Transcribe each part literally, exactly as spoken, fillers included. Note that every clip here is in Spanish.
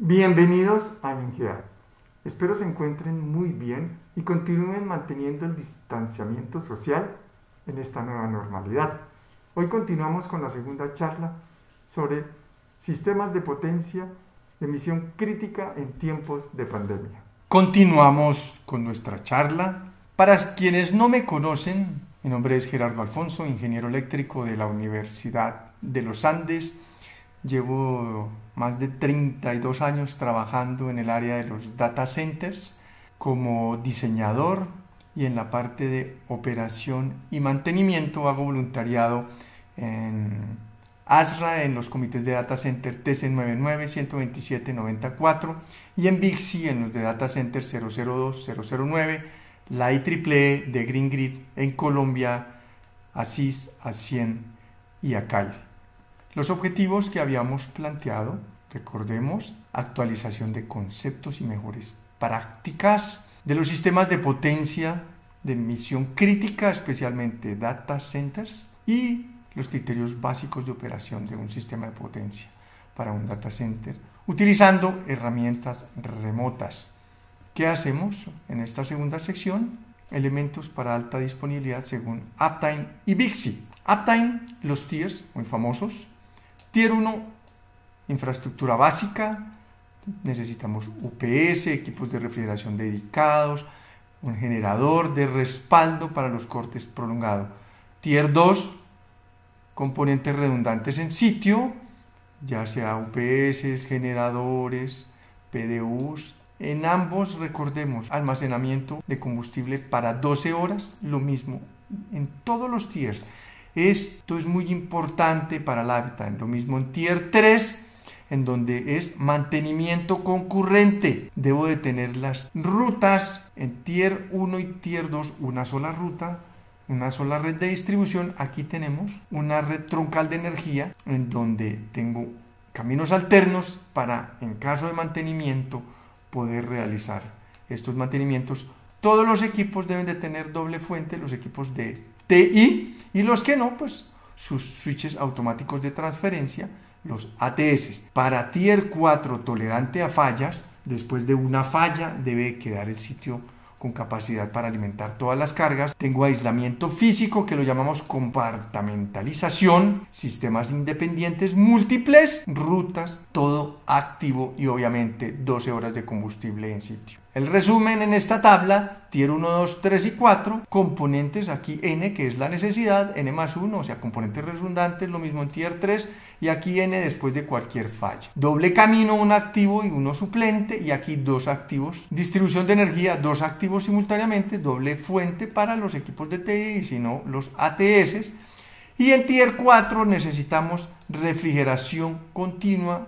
Bienvenidos a INGEAD. Espero se encuentren muy bien y continúen manteniendo el distanciamiento social en esta nueva normalidad. Hoy continuamos con la segunda charla sobre sistemas de potencia de emisión crítica en tiempos de pandemia. Continuamos con nuestra charla. Para quienes no me conocen, mi nombre es Gerardo Alfonso, ingeniero eléctrico de la Universidad de los Andes. Llevo más de treinta y dos años trabajando en el área de los data centers como diseñador y en la parte de operación y mantenimiento. Hago voluntariado en ASRA, en los comités de data center T C noventa y nueve, ciento veintisiete, noventa y cuatro y en BICSI en los de data center cero cero dos, cero cero nueve, la I triple E de Green Grid en Colombia, ASIS, ASCIEN y ACAIR. Los objetivos que habíamos planteado, recordemos, actualización de conceptos y mejores prácticas de los sistemas de potencia de emisión crítica, especialmente data centers, y los criterios básicos de operación de un sistema de potencia para un data center, utilizando herramientas remotas. ¿Qué hacemos en esta segunda sección? Elementos para alta disponibilidad según Uptime y BICSI. Uptime, los tiers muy famosos. Tier uno, infraestructura básica, necesitamos U P S, equipos de refrigeración dedicados, un generador de respaldo para los cortes prolongados. Tier dos, componentes redundantes en sitio, ya sea U P S, generadores, P D Us. En ambos, recordemos, almacenamiento de combustible para doce horas, lo mismo en todos los tiers. Esto es muy importante para el Uptime. Lo mismo en Tier tres, en donde es mantenimiento concurrente. Debo de tener las rutas en Tier uno y Tier dos, una sola ruta, una sola red de distribución. Aquí tenemos una red troncal de energía en donde tengo caminos alternos para, en caso de mantenimiento, poder realizar estos mantenimientos. Todos los equipos deben de tener doble fuente, los equipos de T I, y los que no, pues sus switches automáticos de transferencia, los A T S. Para Tier cuatro tolerante a fallas, después de una falla debe quedar el sitio con capacidad para alimentar todas las cargas. Tengo aislamiento físico, que lo llamamos compartamentalización, sistemas independientes múltiples, rutas, todo activo y obviamente doce horas de combustible en sitio. El resumen en esta tabla: Tier uno, dos, tres y cuatro, componentes aquí N, que es la necesidad, N más uno, o sea, componentes redundantes, lo mismo en Tier tres, y aquí N después de cualquier falla. Doble camino, un activo y uno suplente, y aquí dos activos. Distribución de energía, dos activos simultáneamente, doble fuente para los equipos de T I y si no, los A T S. Y en Tier cuatro necesitamos refrigeración continua,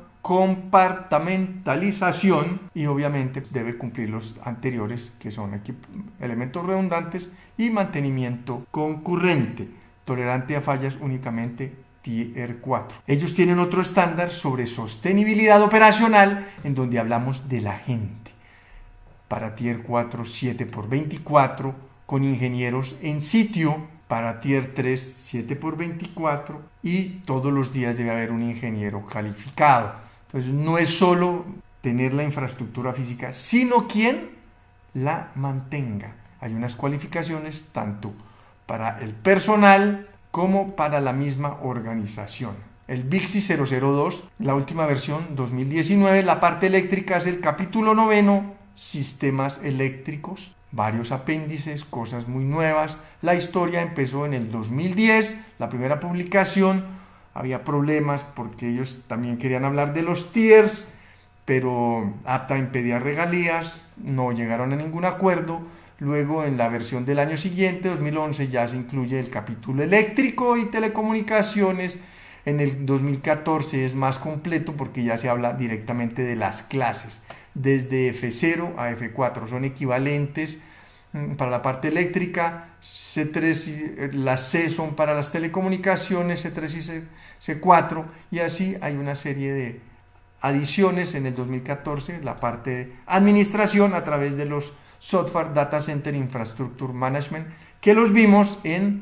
compartamentalización, y obviamente debe cumplir los anteriores, que son elementos redundantes y mantenimiento concurrente, tolerante a fallas únicamente Tier cuatro. Ellos tienen otro estándar sobre sostenibilidad operacional, en donde hablamos de la gente. Para Tier cuatro, siete por veinticuatro, con ingenieros en sitio. Para Tier tres, siete por veinticuatro, y todos los días debe haber un ingeniero calificado. Entonces no es solo tener la infraestructura física, sino quien la mantenga. Hay unas cualificaciones tanto para el personal como para la misma organización. El BICSI cero cero dos, la última versión dos mil diecinueve, la parte eléctrica es el capítulo noveno, sistemas eléctricos, varios apéndices, cosas muy nuevas. La historia empezó en el dos mil diez, la primera publicación. Había problemas porque ellos también querían hablar de los tiers, pero Uptime pedía regalías, no llegaron a ningún acuerdo. Luego, en la versión del año siguiente, dos mil once, ya se incluye el capítulo eléctrico y telecomunicaciones. En el dos mil catorce es más completo porque ya se habla directamente de las clases, desde F cero a F cuatro, son equivalentes. Para la parte eléctrica, C tres y las C son para las telecomunicaciones, C tres y C cuatro, y así hay una serie de adiciones. En el dos mil catorce, la parte de administración a través de los Software Data Center Infrastructure Management, que los vimos en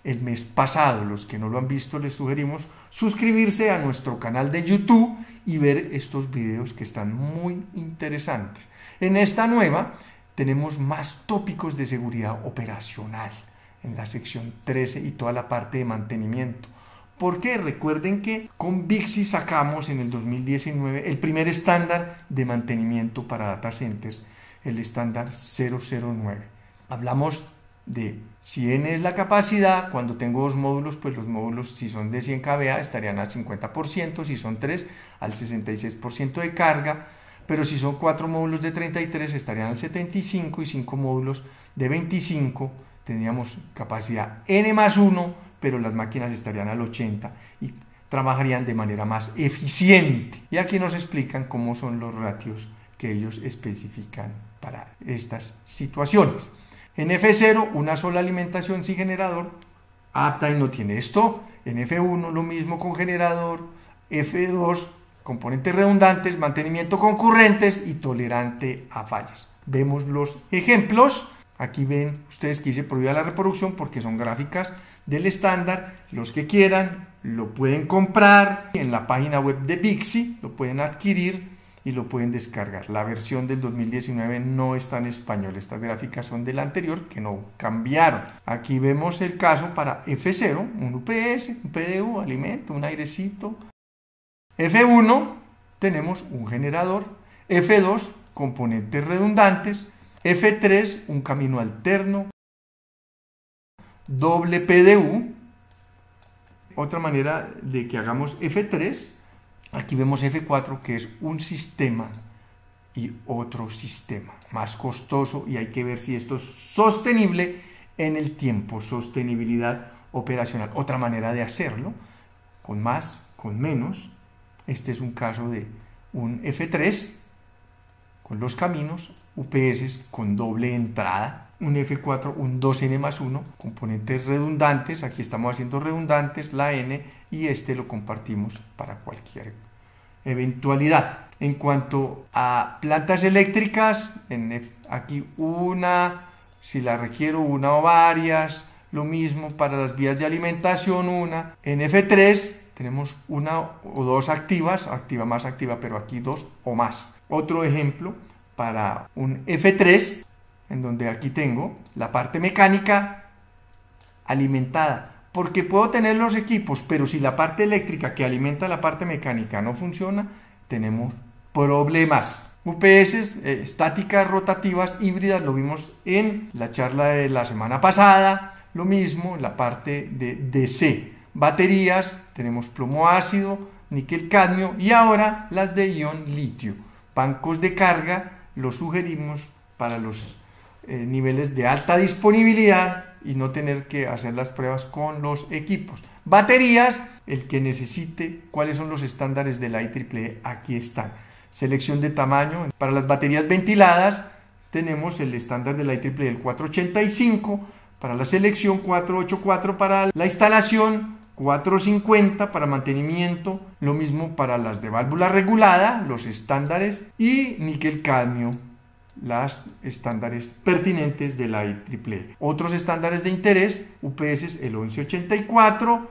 el mes pasado. Los que no lo han visto, les sugerimos suscribirse a nuestro canal de YouTube y ver estos videos que están muy interesantes. En esta nueva tenemos más tópicos de seguridad operacional en la sección trece y toda la parte de mantenimiento. Porque recuerden que con Vixi sacamos en el dos mil diecinueve el primer estándar de mantenimiento para data centers, el estándar cero cero nueve. Hablamos de si N es la capacidad. Cuando tengo dos módulos, pues los módulos, si son de cien kVA, estarían al cincuenta por ciento, si son tres, al sesenta y seis por ciento de carga, pero si son cuatro módulos de treinta y tres, estarían al setenta y cinco, y cinco módulos de veinticinco, tendríamos capacidad N más uno, pero las máquinas estarían al ochenta y trabajarían de manera más eficiente. Y aquí nos explican cómo son los ratios que ellos especifican para estas situaciones. En F cero, una sola alimentación sin generador, uptime no tiene esto. En F uno, lo mismo con generador. F dos, componentes redundantes, mantenimiento concurrentes y tolerante a fallas. Vemos los ejemplos. Aquí ven ustedes que dice prohibida la reproducción porque son gráficas del estándar. Los que quieran lo pueden comprar en la página web de Vixi, lo pueden adquirir y lo pueden descargar. La versión del dos mil diecinueve no está en español. Estas gráficas son de la anterior que no cambiaron. Aquí vemos el caso para F cero, un U P S, un P D U, alimento, un airecito. F uno, tenemos un generador. F dos, componentes redundantes. F tres, un camino alterno. Doble P D U. Otra manera de que hagamos F tres, aquí vemos F cuatro, que es un sistema y otro sistema más costoso, y hay que ver si esto es sostenible en el tiempo. Sostenibilidad operacional, otra manera de hacerlo, con más, con menos. Este es un caso de un F tres con los caminos, U P S con doble entrada, un F cuatro, un dos N más uno, componentes redundantes. Aquí estamos haciendo redundantes, la N, y este lo compartimos para cualquier eventualidad. En cuanto a plantas eléctricas, en aquí una, si la requiero, una o varias. Lo mismo para las vías de alimentación, una. En F tres tenemos una o dos activas, activa más activa, pero aquí dos o más. Otro ejemplo para un F tres, en donde aquí tengo la parte mecánica alimentada, porque puedo tener los equipos, pero si la parte eléctrica que alimenta la parte mecánica no funciona, tenemos problemas. U P S, eh, estáticas, rotativas, híbridas, lo vimos en la charla de la semana pasada. Lo mismo la parte de D C. Baterías, tenemos plomo ácido, níquel cadmio, y ahora las de ion litio. Bancos de carga los sugerimos para los eh, niveles de alta disponibilidad y no tener que hacer las pruebas con los equipos. Baterías, el que necesite cuáles son los estándares de la I triple E, aquí están. Selección de tamaño. Para las baterías ventiladas tenemos el estándar de la I triple E, el cuatrocientos ochenta y cinco. Para la selección, cuatrocientos ochenta y cuatro. Para la instalación, cuatrocientos cincuenta. Para mantenimiento, lo mismo para las de válvula regulada, los estándares, y níquel cadmio, las estándares pertinentes de la I triple E. Otros estándares de interés, U P S, el once ochenta y cuatro,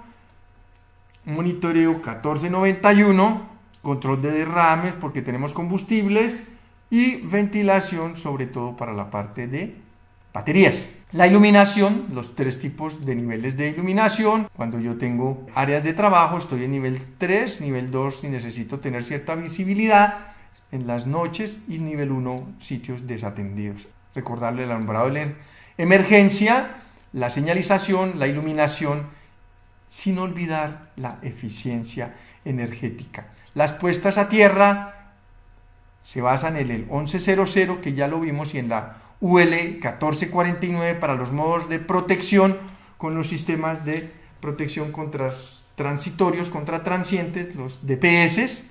monitoreo catorce noventa y uno, control de derrames porque tenemos combustibles, y ventilación sobre todo para la parte de baterías. La iluminación, los tres tipos de niveles de iluminación. Cuando yo tengo áreas de trabajo, estoy en nivel tres, nivel dos y necesito tener cierta visibilidad en las noches, y nivel uno, sitios desatendidos. Recordarle el alumbrado de emergencia, la señalización, la iluminación, sin olvidar la eficiencia energética. Las puestas a tierra se basan en el once cero cero, que ya lo vimos, y en la U L catorce cuarenta y nueve para los modos de protección, con los sistemas de protección contra transitorios, contra transientes, los D P S.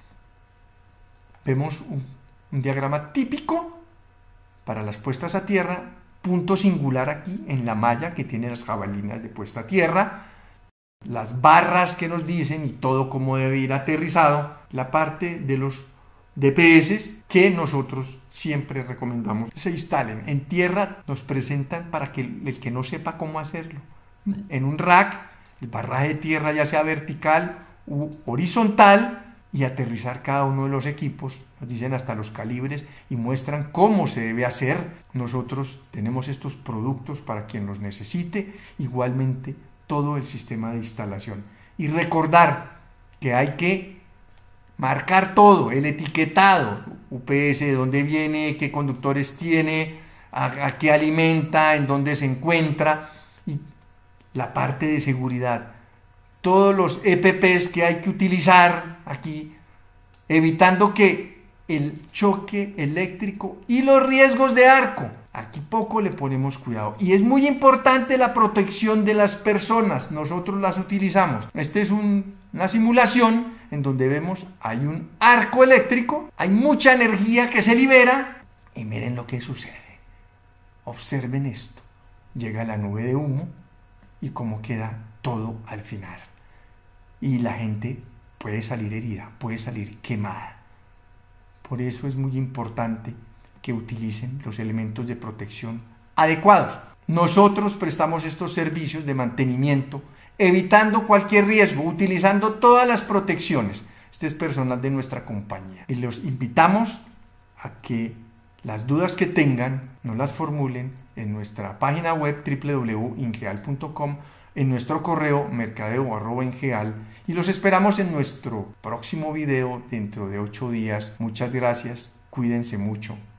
Vemos un, un diagrama típico para las puestas a tierra, punto singular aquí en la malla que tiene las jabalinas de puesta a tierra, las barras que nos dicen y todo cómo debe ir aterrizado, la parte de los D P S que nosotros siempre recomendamos se instalen. En tierra nos presentan para que el que no sepa cómo hacerlo en un rack, el barraje de tierra ya sea vertical u horizontal, y aterrizar cada uno de los equipos, nos dicen hasta los calibres y muestran cómo se debe hacer. Nosotros tenemos estos productos para quien los necesite, igualmente todo el sistema de instalación. Y recordar que hay que marcar todo, el etiquetado, U P S, de dónde viene, qué conductores tiene, a, a qué alimenta, en dónde se encuentra, y la parte de seguridad. Todos los E P Ps que hay que utilizar aquí, evitando que el choque eléctrico y los riesgos de arco, aquí poco le ponemos cuidado. Y es muy importante la protección de las personas, nosotros las utilizamos. Esta es un, una simulación en donde vemos hay un arco eléctrico, hay mucha energía que se libera y miren lo que sucede. Observen esto, llega la nube de humo y cómo queda todo al final. Y la gente puede salir herida, puede salir quemada. Por eso es muy importante que utilicen los elementos de protección adecuados. Nosotros prestamos estos servicios de mantenimiento, evitando cualquier riesgo, utilizando todas las protecciones. Este es personal de nuestra compañía. Y los invitamos a que las dudas que tengan nos las formulen en nuestra página web doble u doble u doble u punto ingeal punto com, en nuestro correo mercadeo arroba ingeal, y los esperamos en nuestro próximo video dentro de ocho días. Muchas gracias, cuídense mucho.